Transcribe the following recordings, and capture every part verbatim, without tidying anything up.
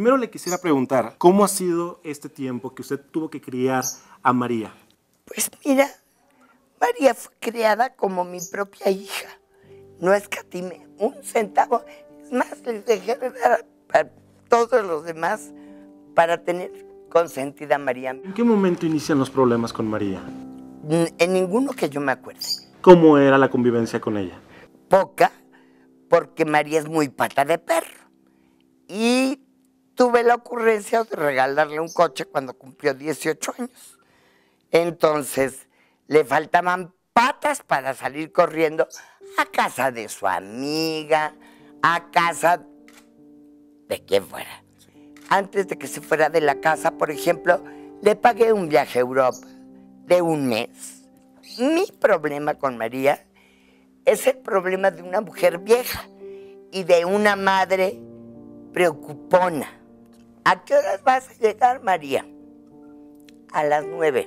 Primero le quisiera preguntar, ¿cómo ha sido este tiempo que usted tuvo que criar a María? Pues mira, María fue criada como mi propia hija. No escatimé un centavo. Es más, les dejé de dar a todos los demás para tener consentida a María. ¿En qué momento inician los problemas con María? En ninguno que yo me acuerde. ¿Cómo era la convivencia con ella? Poca, porque María es muy pata de perro. Y tuve la ocurrencia de regalarle un coche cuando cumplió dieciocho años. Entonces, le faltaban patas para salir corriendo a casa de su amiga, a casa de quien fuera. Antes de que se fuera de la casa, por ejemplo, le pagué un viaje a Europa de un mes. Mi problema con María es el problema de una mujer vieja y de una madre preocupona. ¿A qué horas vas a llegar, María? A las nueve.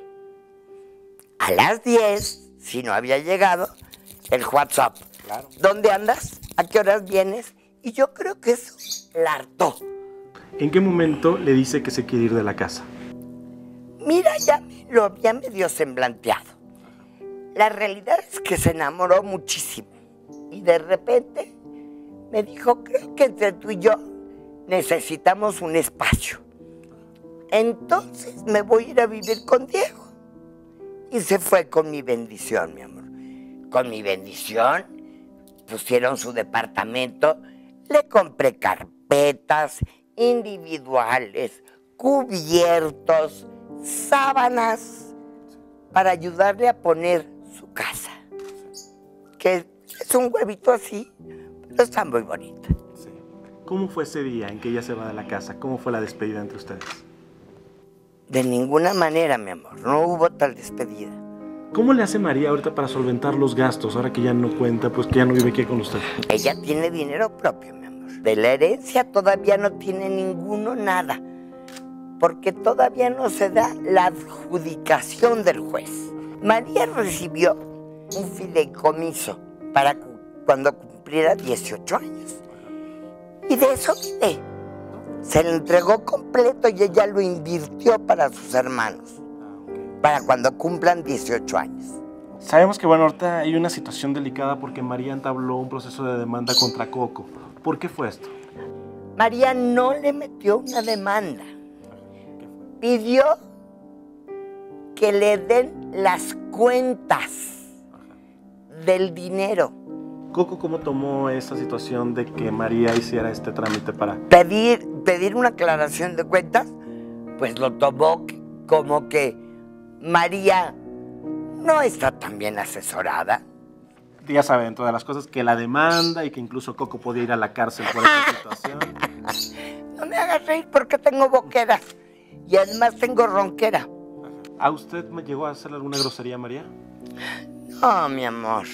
A las diez, si no había llegado, el WhatsApp. Claro. ¿Dónde andas? ¿A qué horas vienes? Y yo creo que eso la hartó. ¿En qué momento le dice que se quiere ir de la casa? Mira, ya me lo había medio semblanteado. La realidad es que se enamoró muchísimo. Y de repente me dijo, creo que entre tú y yo necesitamos un espacio. Entonces me voy a ir a vivir con Diego. Y se fue con mi bendición, mi amor. Con mi bendición pusieron su departamento, le compré carpetas individuales, cubiertos, sábanas, para ayudarle a poner su casa. Que es un huevito así, pero está muy bonita. Sí. ¿Cómo fue ese día en que ella se va de la casa? ¿Cómo fue la despedida entre ustedes? De ninguna manera, mi amor, no hubo tal despedida. ¿Cómo le hace María ahorita para solventar los gastos, ahora que ya no cuenta, pues que ya no vive aquí con usted? Ella tiene dinero propio, mi amor. De la herencia todavía no tiene ninguno nada, porque todavía no se da la adjudicación del juez. María recibió un fideicomiso para cu- cuando cumpliera dieciocho años. Y de eso vive. Se le entregó completo y ella lo invirtió para sus hermanos, para cuando cumplan dieciocho años. Sabemos que, bueno, ahorita hay una situación delicada porque María entabló un proceso de demanda contra Coco. ¿Por qué fue esto? María no le metió una demanda. Pidió que le den las cuentas del dinero. Coco, ¿cómo tomó esa situación de que María hiciera este trámite para...? Pedir, pedir una aclaración de cuentas, pues lo tomó como que María no está tan bien asesorada. Ya saben, dentro de las cosas, que la demanda y que incluso Coco podía ir a la cárcel por esta situación. No me hagas reír porque tengo boqueras y además tengo ronquera. ¿A usted me llegó a hacerle alguna grosería, María? No, mi amor.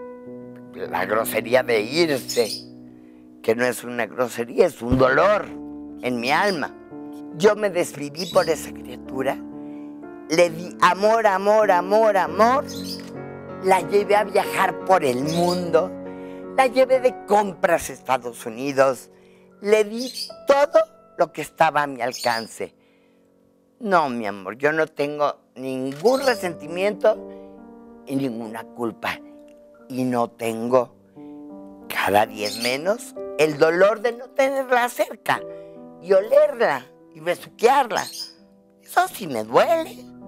La grosería de irse, que no es una grosería, es un dolor en mi alma. Yo me desviví por esa criatura, le di amor, amor, amor, amor, la llevé a viajar por el mundo, la llevé de compras a Estados Unidos, le di todo lo que estaba a mi alcance. No, mi amor, yo no tengo ningún resentimiento y ninguna culpa. Y no tengo, cada día menos, el dolor de no tenerla cerca y olerla y besuquearla. Eso sí me duele.